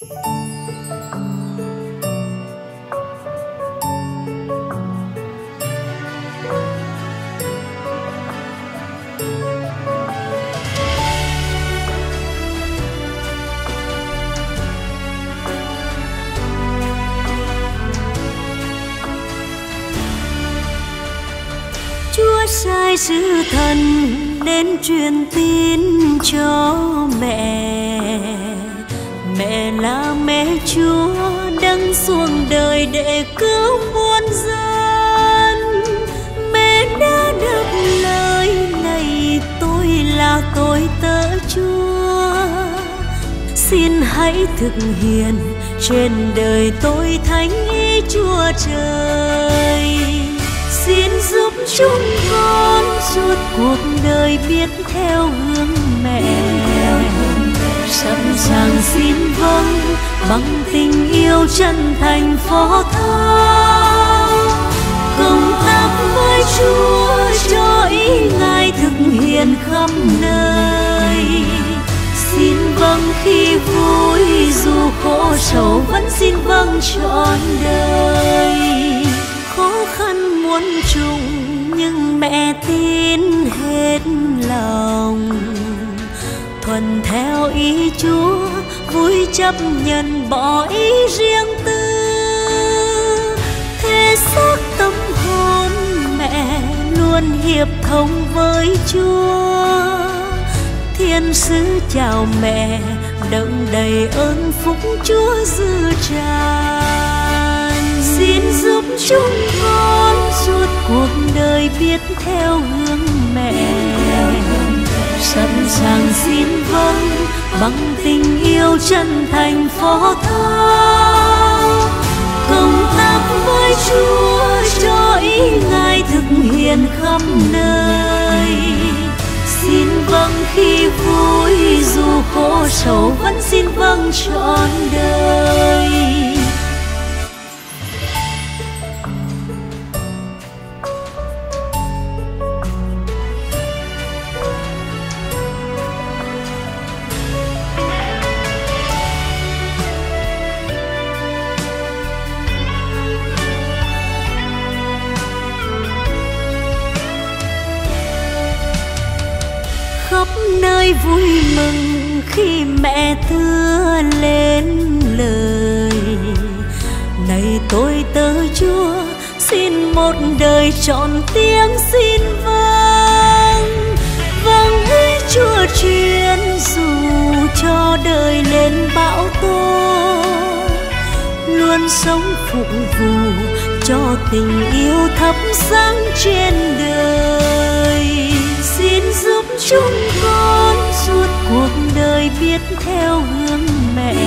Sai sứ thần đến truyền tin cho mẹ. Mẹ là mẹ Chúa đấng xuống đời để cứu muôn dân. Mẹ đã đáp lời này, tôi là tôi tớ Chúa. Xin hãy thực hiện trên đời tôi thánh ý Chúa Trời. Xin giúp chúng con suốt cuộc đời biết theo hướng mẹ, sẵn sàng xin vâng bằng tình yêu chân thành phó thác. Công tác với Chúa cho ý Ngài thực hiện khắp nơi. Xin vâng khi vui dù khổ sầu vẫn xin vâng trọn đời. Khó khăn muôn trùng nhưng mẹ tin hết lòng, thuận theo ý Chúa vui chấp nhận bỏ ý riêng tư. Thể xác tâm hồn mẹ luôn hiệp thông với Chúa. Thiên sứ chào mẹ đậm đầy ơn phúc Chúa dư tràn. Xin giúp chúng con suốt cuộc đời biết theo hướng mẹ, sẵn sàng xin vâng bằng tình yêu chân thành phó thác. Công tác với Chúa cho ý Ngài thực hiện khắp nơi. Xin vâng khi vui dù khổ sầu vẫn xin vâng trọn đời. Khắp nơi vui mừng khi mẹ thưa lên lời. Này tôi tớ Chúa xin một đời trọn tiếng xin vâng. Vâng ấy Chúa truyền dù cho đời lên bão tố, luôn sống phụng vụ cho tình yêu thắp sáng trên đời. Xin giúp chúng con suốt cuộc đời biết theo hướng mẹ,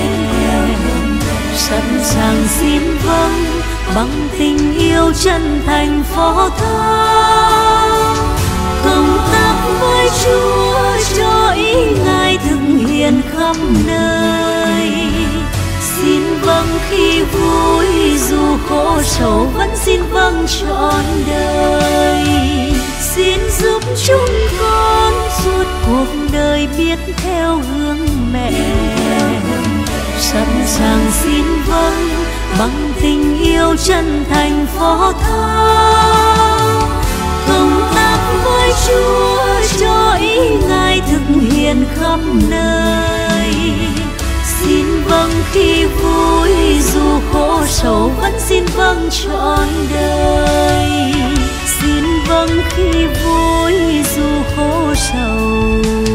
sẵn sàng xin vâng bằng tình yêu chân thành phó thác. Công tác với Chúa cho ý Ngài thực hiện khắp nơi. Xin vâng khi vui dù khổ sầu vẫn xin vâng trọn đời. Xin giúp chúng con suốt cuộc đời biết theo hướng mẹ, sẵn sàng xin vâng bằng tình yêu chân thành phó thác. Công tác với Chúa cho ý Ngài thực hiện khắp nơi. Xin vâng khi vui dù khổ sầu vẫn xin vâng trọn đời. Xin vâng khi vui dù khổ sầu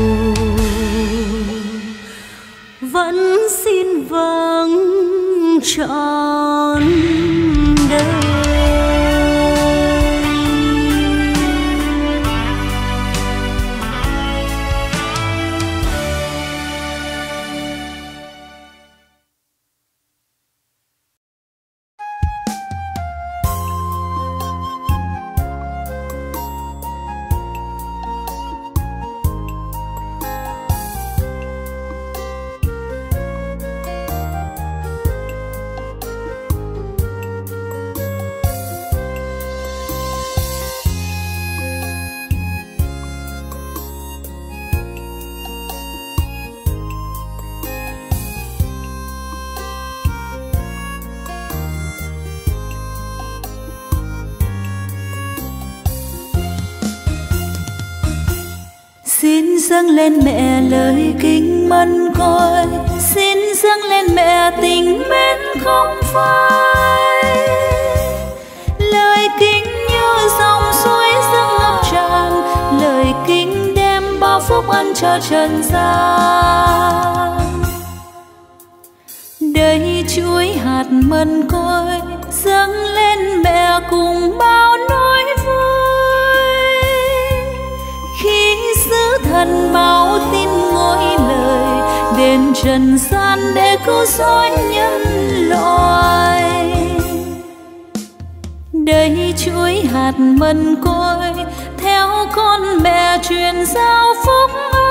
vẫn xin vâng trọn đời. Xin dâng lên mẹ lời kính mân côi, xin dâng lên mẹ tình mến không phai. Lời kính như dòng suối dâng ngập tràn, lời kính đem bao phúc ân cho trần gian. Đây chuỗi hạt mân côi dâng lên mẹ cùng bao nỗi vui. Khi sứ thần báo tin ngôi lời, đến trần gian để cứu rỗi nhân loại. Đây chuỗi hạt mân côi theo con mẹ truyền giao phúc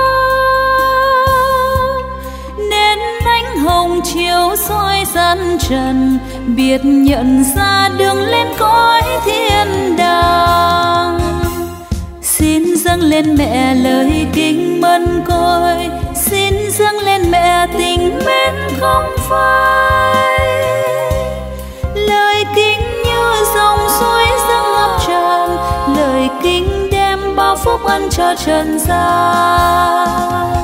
ơn, nên ánh hồng chiếu soi gian trần, biết nhận ra đường lên cõi thiên đàng. Xin dâng lên mẹ lời kính mân côi, xin dâng lên mẹ tình mến không phai. Lời kính như dòng suối dâng ngập tràn, lời kính đem bao phúc ân cho trần gian.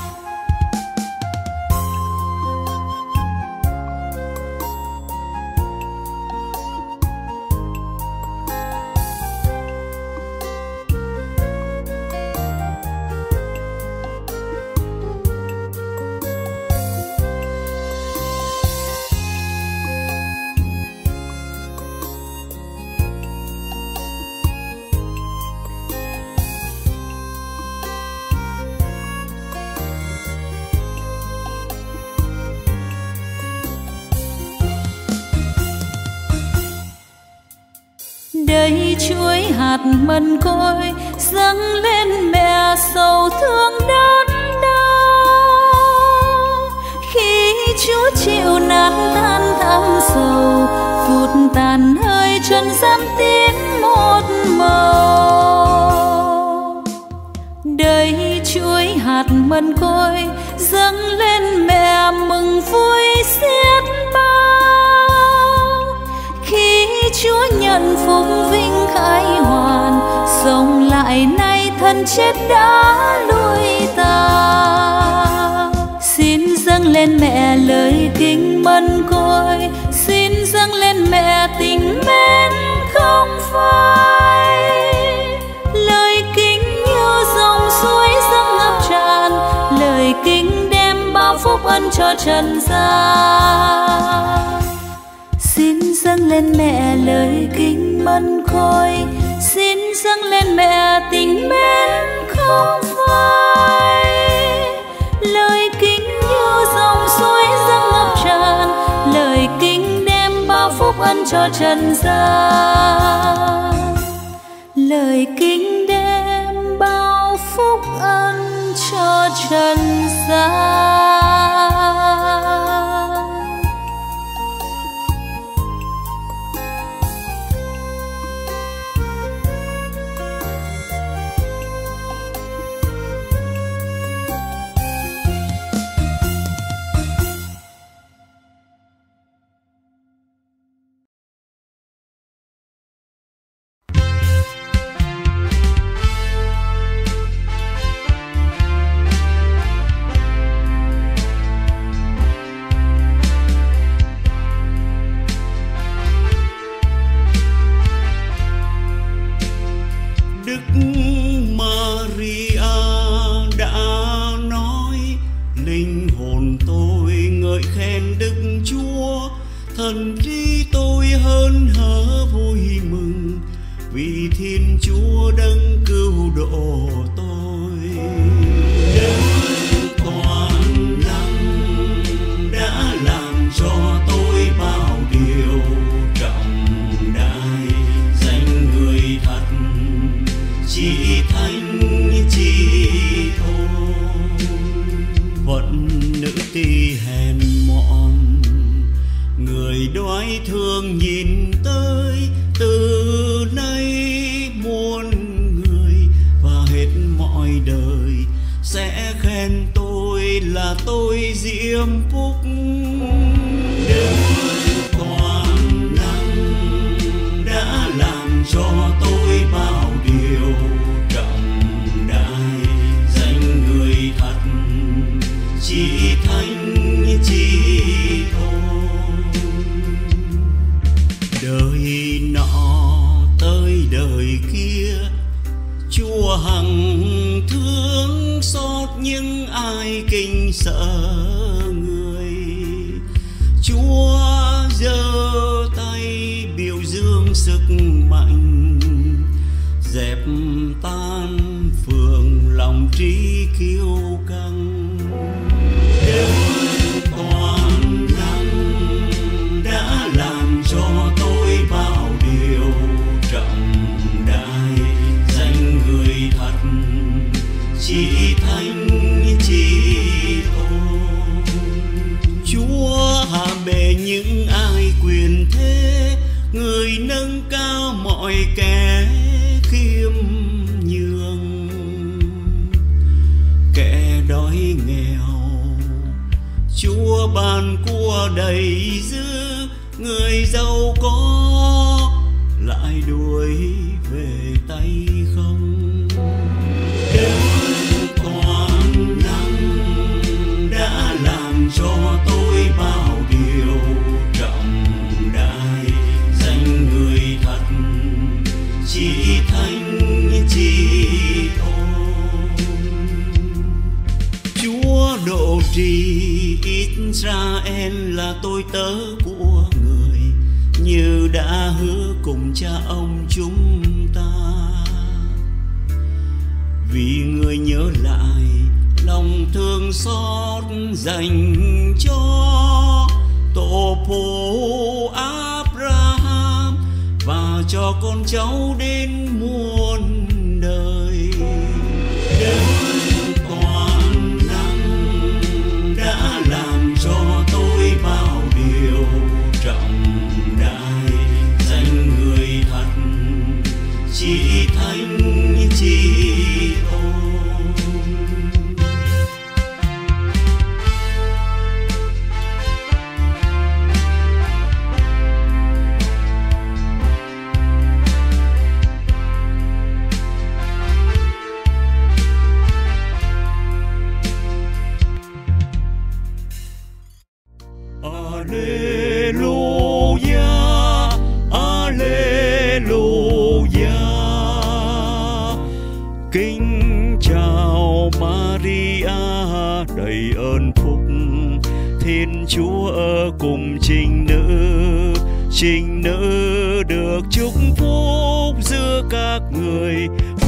Đây chuỗi hạt mân côi dâng lên mẹ sầu thương đớn đau. Khi Chúa chịu nát tan thăm sầu, phút tàn hơi trần gian tiến một màu. Đây chuỗi hạt mân côi dâng lên mẹ mừng vui xiết bao. Khi Chúa nhận phúc vinh khai hoàn, sống lại nay thân chết đã lui ta. Xin dâng lên mẹ lời kính mân côi, xin dâng lên mẹ tình mến không phai. Lời kính như dòng suối dâng ngập tràn, lời kính đem bao phúc ân cho trần gian. Xin dâng lên mẹ lời kính mân côi, xin dâng lên mẹ tình mến không phai. Lời kính như dòng suối dâng ngập tràn, lời kính đem bao phúc ân cho trần gian. Lời kính đem bao phúc ân cho trần gian. Thần trí tôi hớn hở vui mừng, vì Thiên Chúa đấng cứu độ tôi. Đấng toàn năng đã làm cho tôi bao điều trọng đại, danh người thật chỉ thánh chỉ thôi. Vẫn nữ tỳ hèn mọn, người đoái thương nhìn tới, từ nay muôn người và hết mọi đời sẽ khen tôi là tôi diễm phúc. Đấng toàn năng đã làm cho tôi bao điều trọng đại, danh chỉ thánh chỉ thôi. Đời nọ tới đời kia, Chúa hằng thương xót những ai kinh sợ người. Chúa giơ tay biểu dương sức mạnh, dẹp tan phường lòng trí kiêu căng. Đấng toàn năng đã làm cho tôi bao điều trọng đại, danh người thật chỉ thánh chỉ thôi. Chúa hạ bệ những ai quyền thế, người nâng cao mọi kẻ khiêm nhường. Kẻ đói nghèo Chúa ban của đầy dư, người giàu có lại đuổi về tay không. Đấng toàn năng đã làm cho tôi bao điều trọng đại, danh người thật chỉ thánh chỉ thôi. Chúa độ trì Israel là tôi tớ của người, như đã hứa cùng cha ông chúng ta. Vì người nhớ lại lòng thương xót dành cho tổ phụ Abraham, và cho con cháu đến muôn đời. Đấng toàn năng đã làm cho tôi bao điều trọng đại, danh người thật chỉ thánh chỉ thôi. Alleluia, Alleluia. Kính chào Maria đầy ơn phúc, Thiên Chúa ở cùng trinh nữ được chúc phúc giữa các người.